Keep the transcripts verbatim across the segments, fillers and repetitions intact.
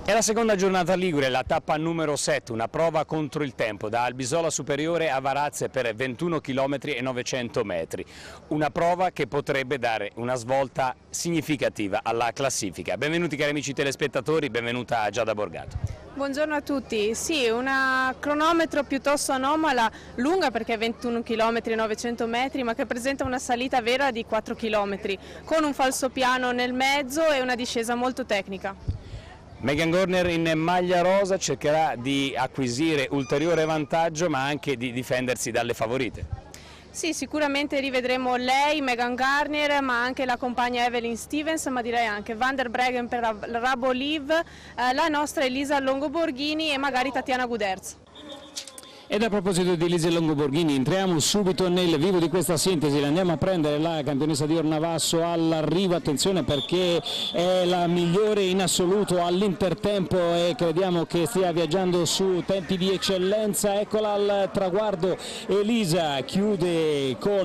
È la seconda giornata ligure, la tappa numero sette, una prova contro il tempo da Albisola Superiore a Varazze per ventuno chilometri e novecento metri. Una prova che potrebbe dare una svolta significativa alla classifica. Benvenuti cari amici telespettatori, benvenuta Giada Borgato. Buongiorno a tutti, sì, una cronometro piuttosto anomala, lunga perché ventuno chilometri e novecento metri, ma che presenta una salita vera di quattro chilometri, con un falsopiano nel mezzo e una discesa molto tecnica. Megan Gorner in maglia rosa cercherà di acquisire ulteriore vantaggio ma anche di difendersi dalle favorite. Sì, sicuramente rivedremo lei, Megan Garnier, ma anche la compagna Evelyn Stevens, ma direi anche Van der Breggen per Rabo Liv, eh, la nostra Elisa Longoborghini e magari Tatiana Guderz. Ed a proposito di Elisa Longoborghini, entriamo subito nel vivo di questa sintesi, la andiamo a prendere la campionessa di Ornavasso all'arrivo, attenzione perché è la migliore in assoluto all'intertempo e crediamo che stia viaggiando su tempi di eccellenza. Eccola al traguardo, Elisa chiude con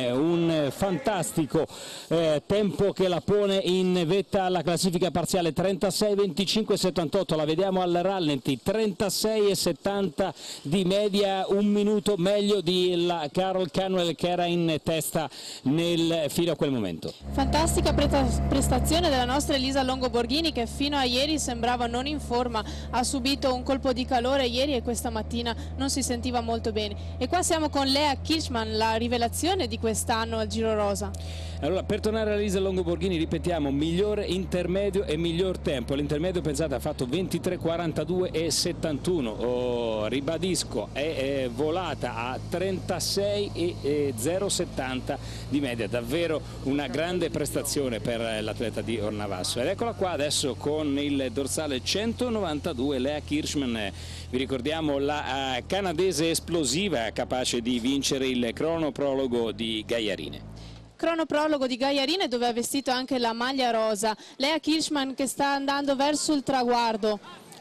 un fantastico eh, tempo che la pone in vetta alla classifica parziale, trentasei venticinque settantotto, la vediamo al rallenti, trentasei e settanta di media, un minuto meglio di la Carol Canwell che era in testa nel, fino a quel momento. Fantastica prestazione della nostra Elisa Longoborghini che fino a ieri sembrava non in forma, ha subito un colpo di calore ieri e questa mattina non si sentiva molto bene. E qua siamo con Lea Kirchmann, la rivelazione di quest'anno al Giro Rosa. Allora, per tornare a Elisa Longoborghini ripetiamo migliore intermedio e miglior tempo. L'intermedio, pensate, ha fatto ventitré quarantadue e settantuno, oh, ribadisco, è, è volata a trentasei e zero settanta di media, davvero una grande prestazione per l'atleta di Ornavasso. Ed eccola qua adesso con il dorsale centonovantadue, Lea Kirchmann, vi ricordiamo la uh, canadese esplosiva capace di vincere il cronoprologo di Gaiarine. Cronoprologo di Gaiarine dove ha vestito anche la maglia rosa. Lea Kirchmann che sta andando verso il traguardo.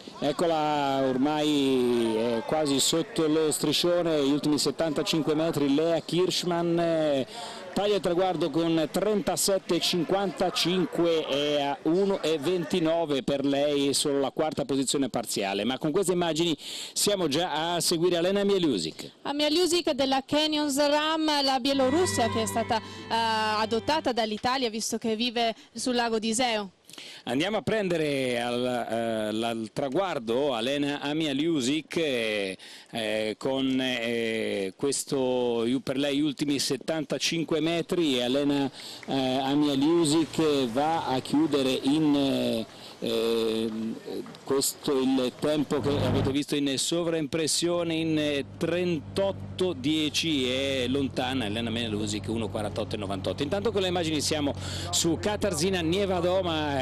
Eccola ormai è quasi sotto lo striscione, gli ultimi settantacinque metri, Lea Kirchmann eh, taglia il traguardo con trentasette cinquantacinque e a uno e ventinove per lei, solo la quarta posizione parziale. Ma con queste immagini siamo già a seguire Alena Mieliusic. A Mieliusic della Canyon SRAM, la Bielorussia che è stata eh, adottata dall'Italia visto che vive sul lago di Iseo. Andiamo a prendere al, eh, al traguardo Alena Mieliusic eh, eh, con eh, questo per lei gli ultimi settantacinque metri e Alena eh, Mieliusic va a chiudere in eh, eh, questo il tempo che avete visto in sovraimpressione in trentotto dieci, è lontana Alena Mieliusic uno quarantotto e novantotto. Intanto con le immagini siamo su Katarzyna Niewiadoma,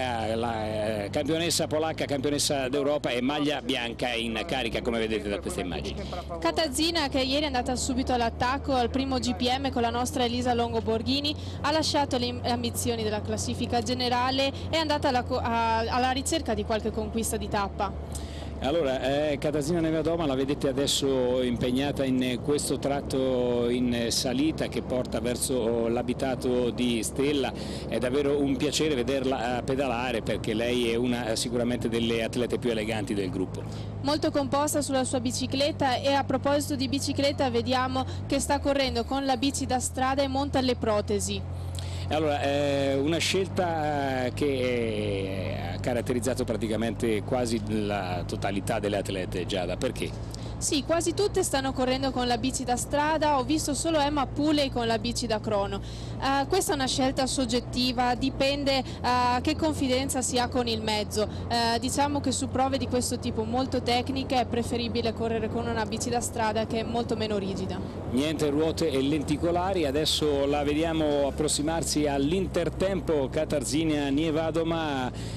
la campionessa polacca, campionessa d'Europa e maglia bianca in carica come vedete da queste immagini. Katarzyna che ieri è andata subito all'attacco al primo G P M con la nostra Elisa Longoborghini, ha lasciato le ambizioni della classifica generale e è andata alla, a, alla ricerca di qualche conquista di tappa. Allora, eh, Katarzyna Niewiadoma la vedete adesso impegnata in questo tratto in salita che porta verso l'abitato di Stella, è davvero un piacere vederla pedalare perché lei è una sicuramente delle atlete più eleganti del gruppo. Molto composta sulla sua bicicletta e a proposito di bicicletta vediamo che sta correndo con la bici da strada e monta le protesi. Allora, eh, una scelta che ha caratterizzato praticamente quasi la totalità delle atlete, Giada, perché? Sì, quasi tutte stanno correndo con la bici da strada, ho visto solo Emma Pooley con la bici da crono. Uh, questa è una scelta soggettiva, dipende uh, che confidenza si ha con il mezzo. Uh, diciamo che su prove di questo tipo molto tecniche è preferibile correre con una bici da strada che è molto meno rigida. Niente ruote e lenticolari, adesso la vediamo approssimarsi all'intertempo. Katarzyna Niewiadoma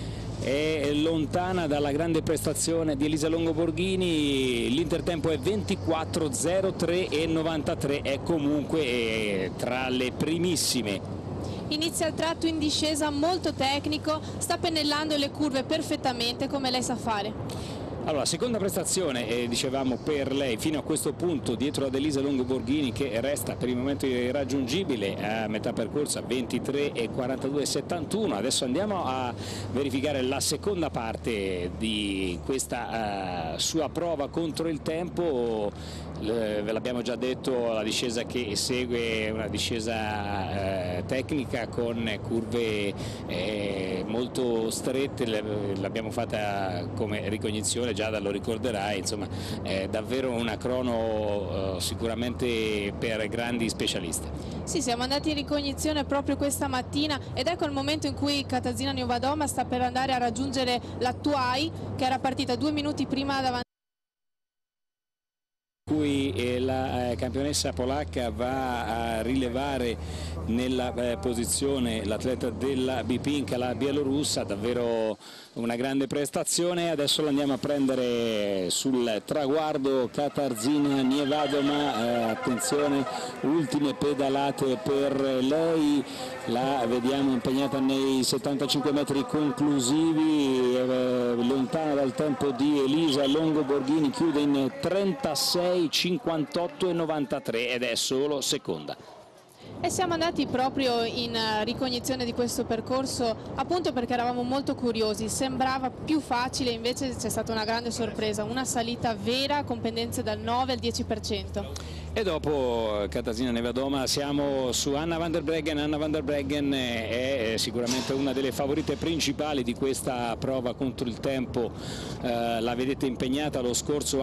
è lontana dalla grande prestazione di Elisa Longoborghini, l'intertempo è ventiquattro zero tre e novantatré, è comunque tra le primissime. Inizia il tratto in discesa molto tecnico, sta pennellando le curve perfettamente come lei sa fare. Allora, seconda prestazione, eh, dicevamo per lei, fino a questo punto dietro ad Elisa Longo Borghini, che resta per il momento irraggiungibile a metà percorso a ventitré e quarantadue settantuno. Adesso andiamo a verificare la seconda parte di questa uh, sua prova contro il tempo. Ve l'abbiamo già detto, la discesa che segue è una discesa eh, tecnica con curve eh, molto strette, l'abbiamo fatta come ricognizione, già lo ricorderai, insomma è davvero una crono eh, sicuramente per grandi specialisti. Sì, siamo andati in ricognizione proprio questa mattina ed ecco il momento in cui Katarzyna Niewiadoma sta per andare a raggiungere la Tuai, che era partita due minuti prima davanti. Cui eh, la eh, campionessa polacca va a rilevare nella eh, posizione l'atleta della Bipinka, la bielorussa, davvero una grande prestazione. Adesso l'andiamo a prendere sul traguardo Katarzyna Niewiadoma, eh, attenzione, ultime pedalate per lei, la vediamo impegnata nei settantacinque metri conclusivi, eh, lontana dal tempo di Elisa Longo Borghini, chiude in trentasei cinquantotto e novantatré ed è solo seconda. E siamo andati proprio in ricognizione di questo percorso appunto perché eravamo molto curiosi, sembrava più facile, invece c'è stata una grande sorpresa, una salita vera con pendenze dal nove al dieci per cento. E dopo Katarzyna Niewiadoma siamo su Anna van der Breggen. Anna van der Breggen è sicuramente una delle favorite principali di questa prova contro il tempo, eh, la vedete impegnata lo scorso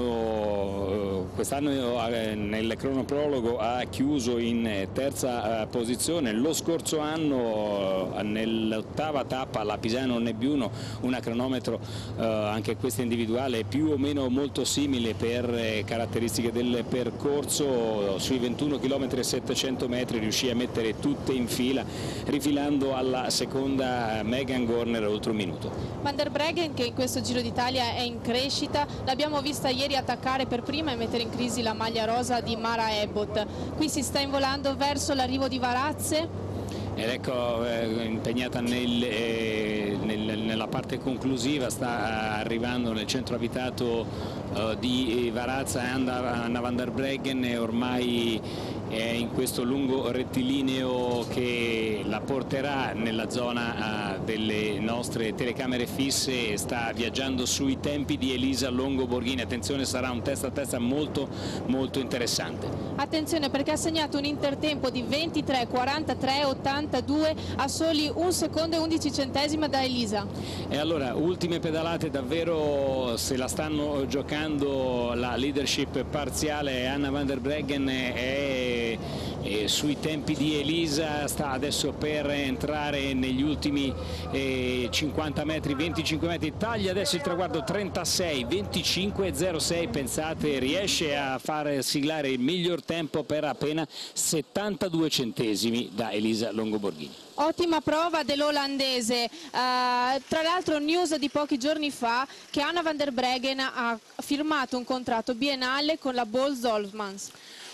anno, quest'anno nel cronoprologo ha chiuso in terza posizione, lo scorso anno nell'ottava tappa alla Pisano Nebbiuno una cronometro eh, anche questa individuale più o meno molto simile per caratteristiche del percorso. Sui ventuno chilometri e settecento metri riuscì a mettere tutte in fila, rifilando alla seconda Megan Gorner oltre un minuto. Van der Breggen, che in questo Giro d'Italia è in crescita, l'abbiamo vista ieri attaccare per prima e mettere in crisi la maglia rosa di Mara Ebbot. Qui si sta involando verso l'arrivo di Varazze. Ed ecco eh, impegnata nel, eh, nel, nella parte conclusiva, sta arrivando nel centro abitato eh, di Varazze Anna, Anna van der Breggen, e ormai è in questo lungo rettilineo che la porterà nella zona eh, delle nostre telecamere fisse. Sta viaggiando sui tempi di Elisa Longo Borghini, attenzione, sarà un testa a testa molto molto interessante. Attenzione perché ha segnato un intertempo di ventitré quarantatré ottantadue a soli un secondo e undici centesimi da Elisa. E allora ultime pedalate, davvero se la stanno giocando la leadership parziale. Anna van der Breggen è, è sui tempi di Elisa, sta adesso per entrare negli ultimi eh, cinquanta metri, venticinque metri, taglia adesso il traguardo trentasei venticinque zero sei, pensate, riesce a far siglare il miglior tempo per appena settantadue centesimi da Elisa Longo Borghini. Ottima prova dell'olandese, uh, tra l'altro news di pochi giorni fa che Anna van der Breggen ha firmato un contratto biennale con la Boels Dolmans.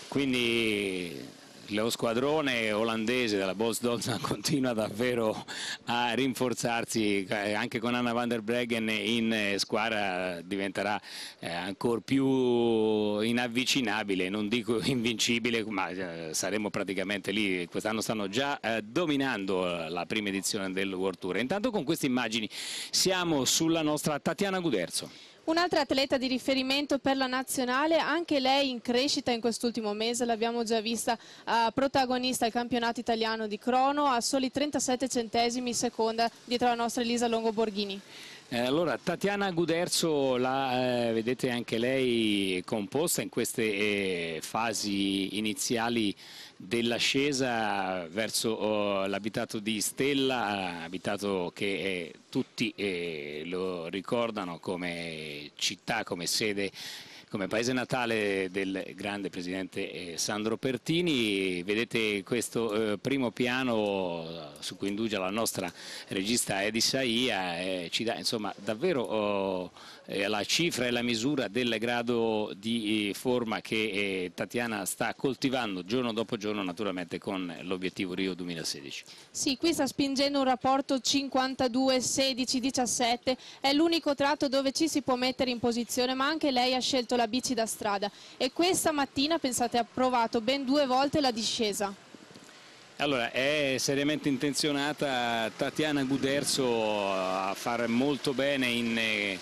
Quindi lo squadrone olandese della Boels Dolmans continua davvero a rinforzarsi, anche con Anna van der Breggen in squadra diventerà eh, ancora più inavvicinabile, non dico invincibile, ma eh, saremo praticamente lì. Quest'anno stanno già eh, dominando la prima edizione del World Tour. Intanto con queste immagini siamo sulla nostra Tatiana Guderzo. Un'altra atleta di riferimento per la nazionale, anche lei in crescita in quest'ultimo mese, l'abbiamo già vista uh, protagonista al campionato italiano di crono, a soli trentasette centesimi seconda dietro la nostra Elisa Longo Borghini. Eh, allora Tatiana Guderzo la eh, vedete anche lei composta in queste eh, fasi iniziali dell'ascesa verso oh, l'abitato di Stella, abitato che eh, tutti eh, lo ricordano come città, come sede come paese natale del grande presidente Sandro Pertini. Vedete questo eh, primo piano su cui indugia la nostra regista Edi Saia, eh, ci dà insomma davvero oh, eh, la cifra e la misura del grado di eh, forma che eh, Tatiana sta coltivando giorno dopo giorno, naturalmente con l'obiettivo Rio duemilasedici. Sì, qui sta spingendo un rapporto cinquantadue sedici diciassette, è l'unico tratto dove ci si può mettere in posizione, ma anche lei ha scelto la bici da strada e questa mattina, pensate, ha provato ben due volte la discesa. Allora, è seriamente intenzionata Tatiana Guderzo a fare molto bene in eh,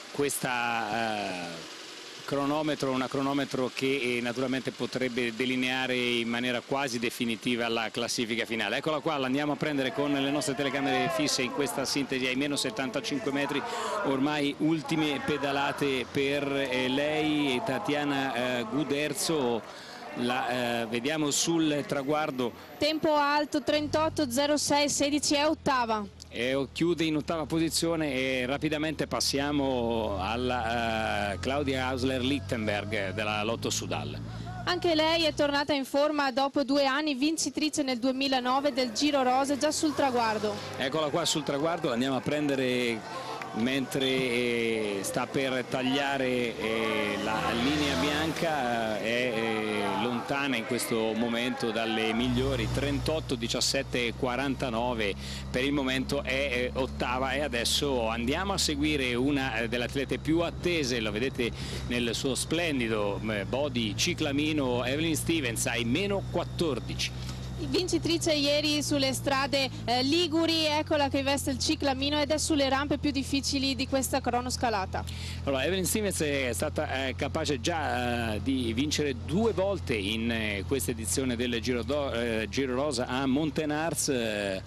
questa eh, cronometro, una cronometro che eh, naturalmente potrebbe delineare in maniera quasi definitiva la classifica finale. Eccola qua, la andiamo a prendere con le nostre telecamere fisse in questa sintesi ai meno settantacinque metri, ormai ultime pedalate per eh, lei, Tatiana eh, Guderzo. La eh, vediamo sul traguardo. Tempo alto, trentotto zero sei sedici, è ottava. E chiude in ottava posizione e rapidamente passiamo alla uh, Claudia Hausler-Lichtenberg della Lotto Soudal. Anche lei è tornata in forma dopo due anni, vincitrice nel duemilanove del Giro Rosa, già sul traguardo. Eccola qua sul traguardo, la andiamo a prendere mentre eh, sta per tagliare eh, la linea bianca, eh, è eh, lontana in questo momento dalle migliori, trentotto diciassette quarantanove per il momento è eh, ottava, e adesso andiamo a seguire una delle atlete più attese, lo vedete nel suo splendido eh, body ciclamino, Evelyn Stevens ai meno quattordici. Vincitrice ieri sulle strade eh, liguri, eccola che veste il ciclamino ed è sulle rampe più difficili di questa cronoscalata. Allora, Evelyn Stevens è stata eh, capace già eh, di vincere due volte in eh, questa edizione del Giro, do, eh, Giro Rosa a Montenars. Eh,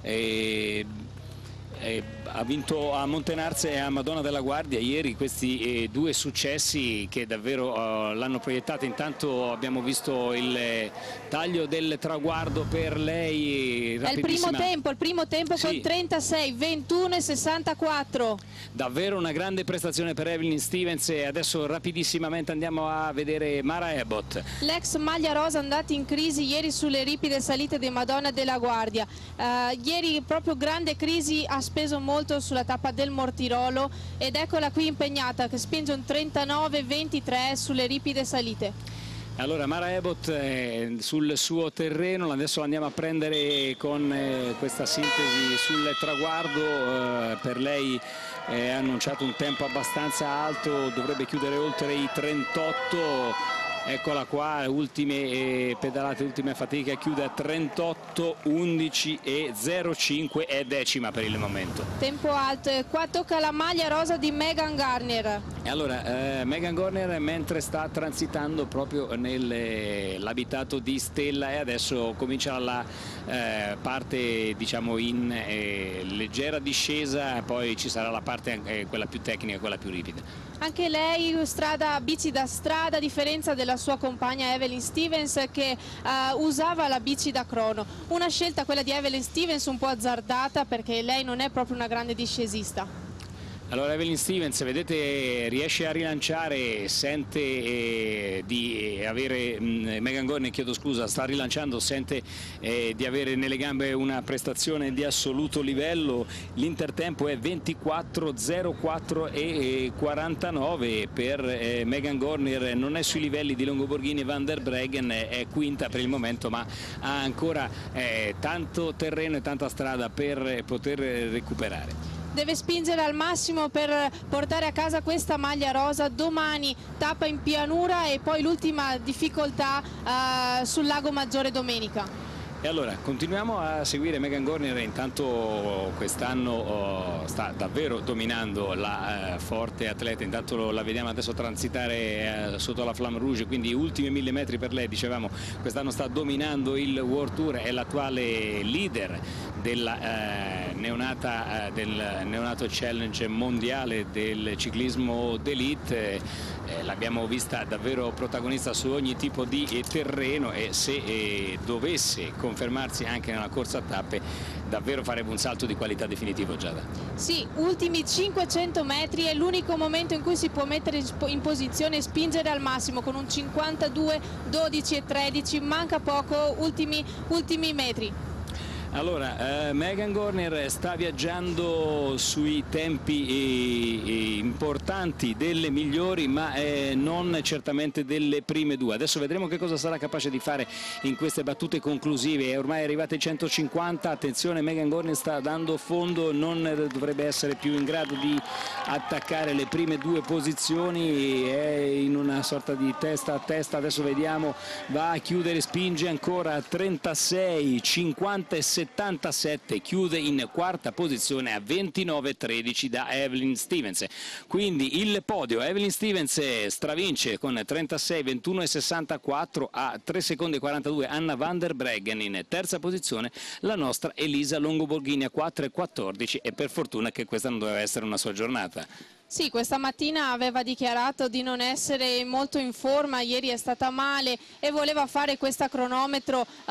e... Eh, ha vinto a Montenars e a Madonna della Guardia ieri, questi eh, due successi che davvero uh, l'hanno proiettata. Intanto abbiamo visto il eh, taglio del traguardo per lei, è il primo tempo, il primo tempo sì. Con trentasei ventuno e sessantaquattro. Davvero una grande prestazione per Evelyn Stevens, e adesso rapidissimamente andiamo a vedere Mara Ebbot. L'ex maglia rosa andata in crisi ieri sulle ripide salite di Madonna della Guardia, uh, ieri proprio grande crisi, ha speso molto sulla tappa del Mortirolo ed eccola qui impegnata che spinge un trentanove ventitré sulle ripide salite. Allora Mara Ebbot eh, sul suo terreno, adesso andiamo a prendere con eh, questa sintesi sul traguardo. Eh, per lei ha eh, annunciato un tempo abbastanza alto, dovrebbe chiudere oltre i trentotto. Eccola qua, ultime eh, pedalate, ultime fatiche, chiude a trentotto undici e zero cinque, è decima per il momento. Tempo alto, e qua tocca la maglia rosa di Megan Garnier. E allora, eh, Megan Garnier mentre sta transitando proprio nell'abitato di Stella, e adesso comincia la eh, parte diciamo in eh, leggera discesa, poi ci sarà la parte eh, quella più tecnica, quella più ripida. Anche lei strada, bici da strada, a differenza della sua compagna Evelyn Stevens che uh, usava la bici da crono. Una scelta, quella di Evelyn Stevens, un po' azzardata perché lei non è proprio una grande discesista. Allora Evelyn Stevens, vedete, riesce a rilanciare, sente eh, di avere, mh, Megan Garnier, chiedo scusa, sta rilanciando, sente eh, di avere nelle gambe una prestazione di assoluto livello. L'intertempo è ventiquattro zero quattro e quarantanove per eh, Megan Garnier, non è sui livelli di Longoborghini e Van der Breggen, è quinta per il momento, ma ha ancora eh, tanto terreno e tanta strada per poter recuperare. Deve spingere al massimo per portare a casa questa maglia rosa. Domani tappa in pianura e poi l'ultima difficoltà uh, sul Lago Maggiore domenica. E allora continuiamo a seguire Megan Garnier, intanto quest'anno oh, sta davvero dominando la eh, forte atleta, intanto la vediamo adesso transitare eh, sotto la Flamme Rouge, quindi ultimi mille metri per lei, dicevamo quest'anno sta dominando il World Tour, è l'attuale leader della, eh, neonata, eh, del neonato challenge mondiale del ciclismo d'élite. Eh, l'abbiamo vista davvero protagonista su ogni tipo di eh, terreno, e se eh, dovesse confermarsi anche nella corsa a tappe davvero farebbe un salto di qualità definitivo, Giada. Sì, ultimi cinquecento metri è l'unico momento in cui si può mettere in posizione e spingere al massimo con un cinquantadue, dodici e tredici, manca poco, ultimi, ultimi metri. Allora, eh, Megan Gornier sta viaggiando sui tempi eh, eh, importanti, delle migliori, ma eh, non certamente delle prime due. Adesso vedremo che cosa sarà capace di fare in queste battute conclusive. È ormai arrivata ai centocinquanta, attenzione, Megan Gornier sta dando fondo, non dovrebbe essere più in grado di attaccare le prime due posizioni, è in una sorta di testa a testa. Adesso vediamo, va a chiudere, spinge ancora a trentasei, cinquanta e settantasette, chiude in quarta posizione a ventinove tredici da Evelyn Stevens. Quindi il podio, Evelyn Stevens stravince con trentasei, ventuno e sessantaquattro, a tre secondi e quarantadue Anna van der Breggen. In terza posizione la nostra Elisa Longo Borghini a quattro e quattordici, e per fortuna che questa non doveva essere una sua giornata. Sì, questa mattina aveva dichiarato di non essere molto in forma, ieri è stata male e voleva fare questa cronometro uh,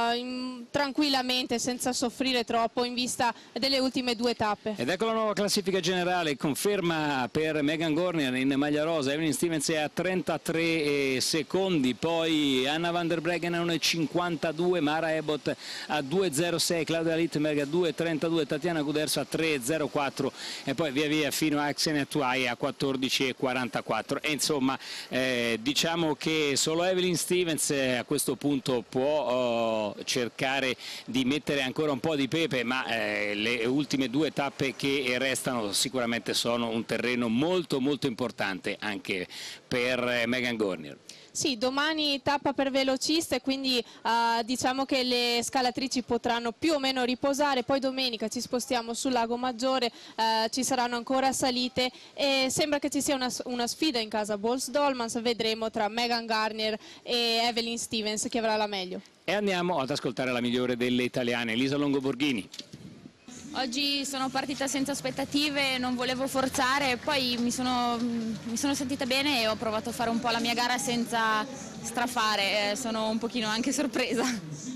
in, tranquillamente, senza soffrire troppo in vista delle ultime due tappe. Ed ecco la nuova classifica generale, conferma per Megan Gornier in maglia rosa, Evelyn Stevens è a trentatré secondi, poi Anna van der Breggen a uno e cinquantadue, Mara Ebbot a due e zero sei, Claudia Littberg a due e trentadue, Tatiana Guderso a tre e zero quattro e poi via via fino a Xenia Tuai a quattordici e quarantaquattro, e insomma eh, diciamo che solo Evelyn Stevens eh, a questo punto può oh, cercare di mettere ancora un po' di pepe, ma eh, le ultime due tappe che restano sicuramente sono un terreno molto molto importante anche per eh, Megan Gornier. Sì, domani tappa per velociste, quindi uh, diciamo che le scalatrici potranno più o meno riposare, poi domenica ci spostiamo sul Lago Maggiore, uh, ci saranno ancora salite e sembra che ci sia una, una sfida in casa Boels-Dolmans, vedremo tra Megan Gornier e Evelyn Stevens chi avrà la meglio. E andiamo ad ascoltare la migliore delle italiane, Elisa Longo Borghini. Oggi sono partita senza aspettative, non volevo forzare, poi mi sono, mi sono sentita bene e ho provato a fare un po' la mia gara senza strafare, sono un pochino anche sorpresa.